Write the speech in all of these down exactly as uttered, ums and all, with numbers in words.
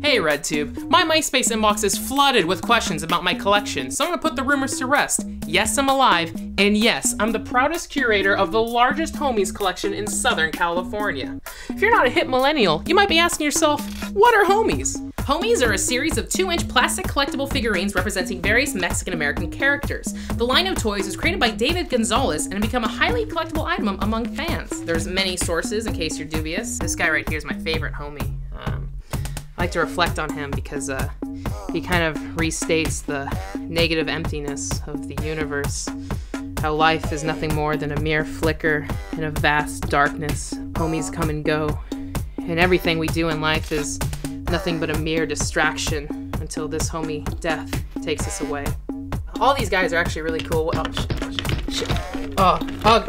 Hey RedTube, my MySpace inbox is flooded with questions about my collection, so I'm gonna put the rumors to rest. Yes, I'm alive, and yes, I'm the proudest curator of the largest homies collection in Southern California. If you're not a hip millennial, you might be asking yourself, what are homies? Homies are a series of two inch plastic collectible figurines representing various Mexican-American characters. The line of toys was created by David Gonzalez and become a highly collectible item among fans. There's many sources in case you're dubious. This guy right here is my favorite homie. Um, I like to reflect on him because uh, he kind of restates the negative emptiness of the universe. How life is nothing more than a mere flicker in a vast darkness. Homies come and go, and everything we do in life is nothing but a mere distraction until this homie death takes us away. All these guys are actually really cool. Oh, shit, shit. Oh, oh,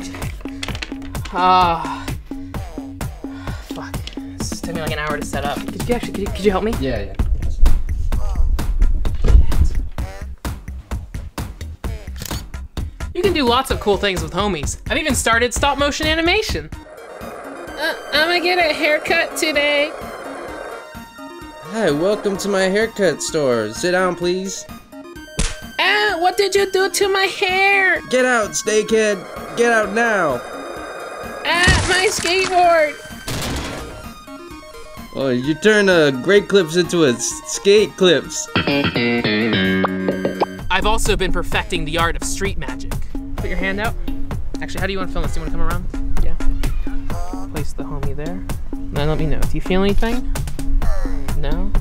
oh. Fuck. This took me like an hour to set up. Could you actually, could you, could you help me? Yeah, yeah. You can do lots of cool things with homies. I've even started stop motion animation. Uh, I'm gonna get a haircut today. Hi, welcome to my haircut store. Sit down, please. Ah, what did you do to my hair? Get out, Stay Kid. Get out now. Ah, my skateboard. Oh, you turn uh, great clips into a s skate clips. I've also been perfecting the art of street magic. Put your hand out. Actually, how do you want to film this? Do you want to come around? Yeah. Place the homie there. Then let me know. Do you feel anything? No?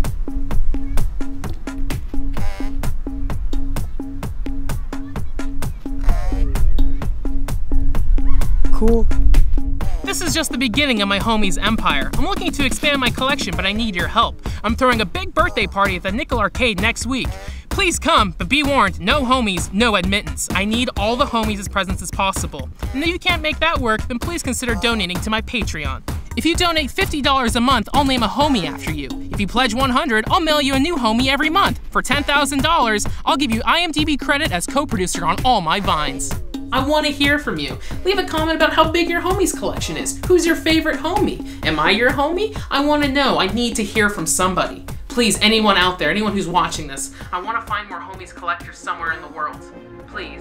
Cool. This is just the beginning of my homie's empire. I'm looking to expand my collection, but I need your help. I'm throwing a big birthday party at the Nickel Arcade next week. Please come, but be warned, no homies, no admittance. I need all the homies as presents as possible. And if you can't make that work, then please consider donating to my Patreon. If you donate fifty dollars a month, I'll name a homie after you. If you pledge one hundred dollars, I'll mail you a new homie every month. For ten thousand dollars, I'll give you I M D B credit as co-producer on all my vines. I want to hear from you. Leave a comment about how big your homies collection is. Who's your favorite homie? Am I your homie? I want to know. I need to hear from somebody. Please, anyone out there, anyone who's watching this, I want to find more homies collectors somewhere in the world. Please.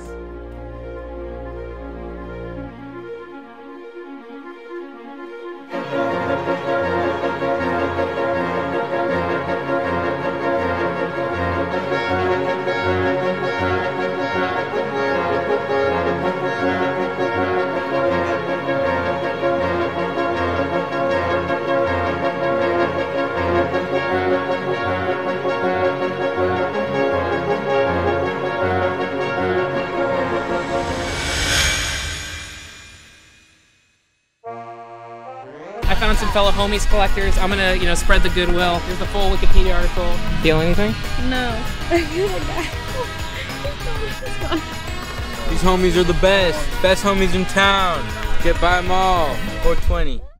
I found some fellow homies collectors. I'm gonna, you know, spread the goodwill. Here's the full Wikipedia article. Feel anything? No. I feel like that. These homies are the best. Best homies in town. Get by them all. four twenty.